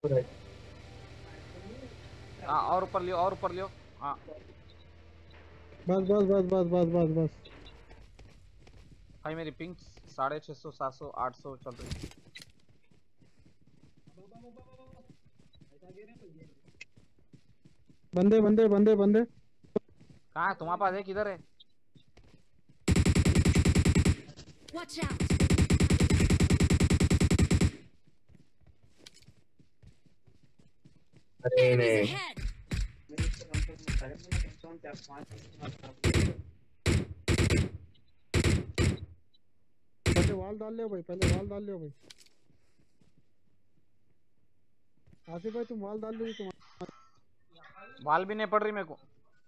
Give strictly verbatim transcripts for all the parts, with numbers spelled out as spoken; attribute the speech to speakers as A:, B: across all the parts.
A: हाँ और ऊपर लियो और ऊपर लियो। हाँ
B: बस बस बस बस बस बस बस।
A: भाई मेरी पिंक साढ़े छह सौ सात सौ आठ सौ चल रही।
B: बंदे बंदे बंदे बंदे।
A: कहाँ है तुम्हारे पास है किधर है?
C: Watch out!
D: अरे
C: Enemies
D: नहीं
C: ahead!
B: पहले वाल डाल लियो भाई, पहले वाल डाल लियो भाई। आसिफ भाई तुम वाल डाल लो तुम।
A: बाल भी नहीं पड़ रही मेरे को।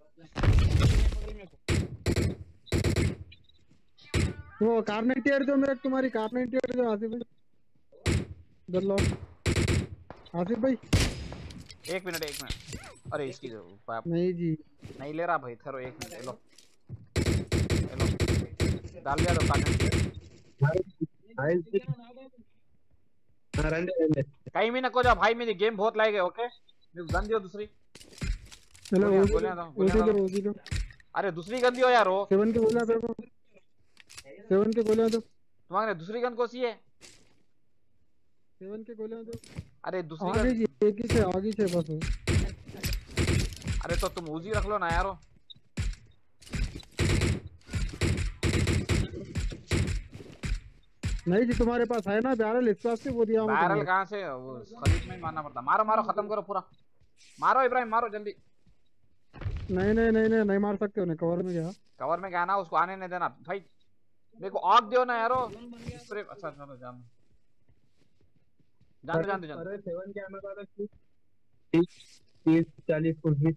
B: वो कार नाइनटी एट दो मेरे को, तुम्हारी कार नाइनटी एट दो आसिफ भाई। इधर लो आसिफ भाई।
A: एक मिनट एक मिनट। अरे इसकी पाप
B: नहीं जी
A: नहीं ले रहा भाई, ठहरो एक मिनट। हेलो हेलो डाल दिया तो काटन। कहीं भी ना को जाओ भाई, मेरी गेम बहुत लाएगा। ओके मेरे को गन दियो दूसरी।
B: चलो
A: गोलियां
B: ओजी
A: गोलियां दो गोलियां
B: ओजी
A: दो।
B: दो ओजी दो।
A: अरे दूसरी गन दियो यार। वो
B: सेवन के गोलियां दो, सेवन के गोलियां दो,
A: तुम्हारे दूसरी गन कौन सी है?
B: सेवन के गोलियां दो।
A: अरे दूसरी गन।
B: आगे जी एक ही से आगे से बस।
A: अरे तो तुम उजी रख लो ना यारो।
B: नहीं जी तुम्हारे पास है ना बैरल, इस वास्ते वो दिया हूं
A: बैरल
B: तुम्हें।
A: कहाँ से? वो खरीद में ही मारना पड़ता। मारो मारो खत्म करो पूरा। मारो इब्राहिम मारो जल्दी।
B: नहीं नहीं नहीं नहीं नहीं मार सकते उन्हें, कवर में गया।
A: कवर में गया ना, उसको आने नहीं देना भाई। मेरे को आग दियो ना यारो। स्प्रे अच्छा चलो जान जान दो जान दो जान दो।
D: सेवन क्या हमारे पास तीस तीस चालीस कुछ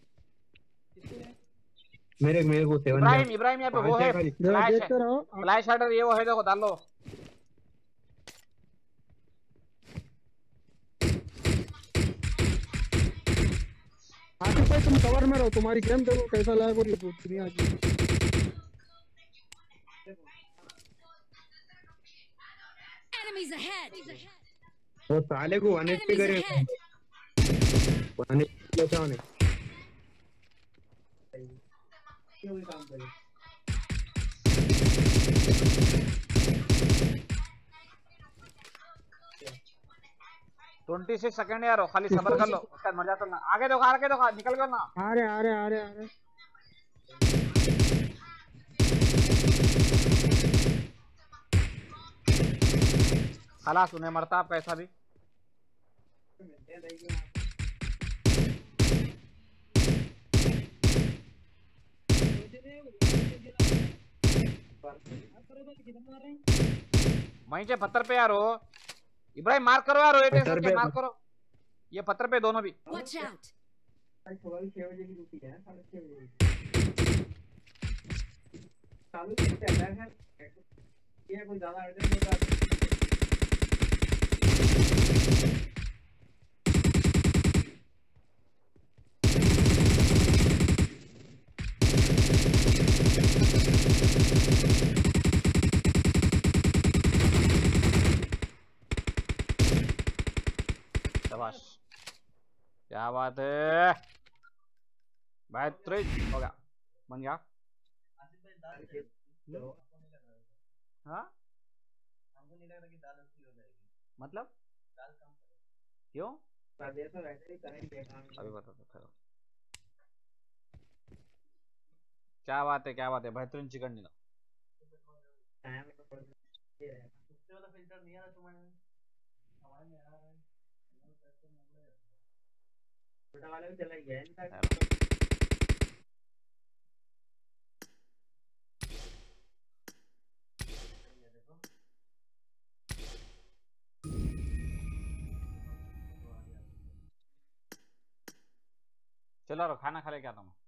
D: मेरे मेरे को सेवन क्या
A: इब्राहिम इब्राहिम यहाँ पे वो
D: पांच
A: है
D: है खाली।
B: जरा
A: फ्लैश है।
B: देखते रहो।
A: फ्लैश शटर ये वो है, देखो डाल लो।
B: आसिफ भाई तुम कवर में रहो, तुम्हारी गेम देखो कैसा लैग हो रही है दुनिया की।
C: Enemies ahead!
D: वो साले को वन एचपी
C: Enemies
D: करे
C: ahead!
D: वन एचपी लेता हूं
A: ट्वेंटी सिक्स सेकंड यार, खाली सबर कर लो। उसका मजा तो ना। आगे देखो आगे देखो निकल गया ना।
B: आ रहे आ रहे आ रहे आ रहे।
A: खलास उन्हें मरता आप कैसा भी। वहीं से पत्थर पे यार हो। इब्राहिम मार करो यार, एट
D: पत्थर
A: करके
D: पे
A: मार करो। ये पत्थर पे दोनों भी।
C: Watch out!
A: शाबाश क्या बात है भाई। त्रिज हो गया, बन गया। हाँ हमको नहीं लग रहा कि दाल अच्छी हो जाएगी। मतलब दाल कम क्यों? अभी बता दो। क्या बात है क्या बात है, बेहतरीन चिकन डिनर। फिल्टर नहीं आ रहा तुम्हारे में, हमारे में आ रहा है। छोटा वाला भी चला गया है। चलो खाना खा ले क्या तुम?